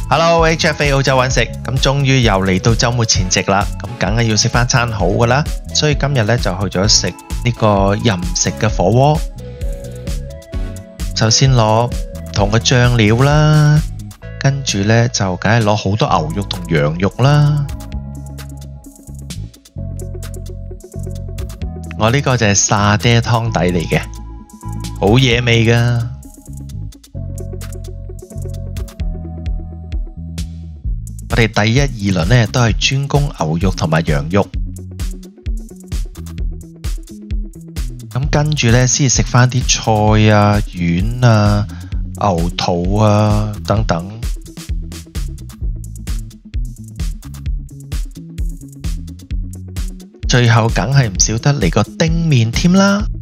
Hello HFA 澳洲揾食，咁終於又嚟到週末前夕啦，咁梗係要食翻餐好噶啦，所以今日呢就去咗食呢個任食嘅火鍋。首先攞唔同嘅醬料啦，跟住呢就梗係攞好多牛肉同羊肉啦。我呢個就係沙爹湯底嚟嘅，好惹味噶。我哋第一二輪呢都係專攻牛肉同埋羊肉，咁跟住呢先食返啲菜啊、丸啊、牛肚啊等等。最後梗係唔少得嚟個丁麵添啦。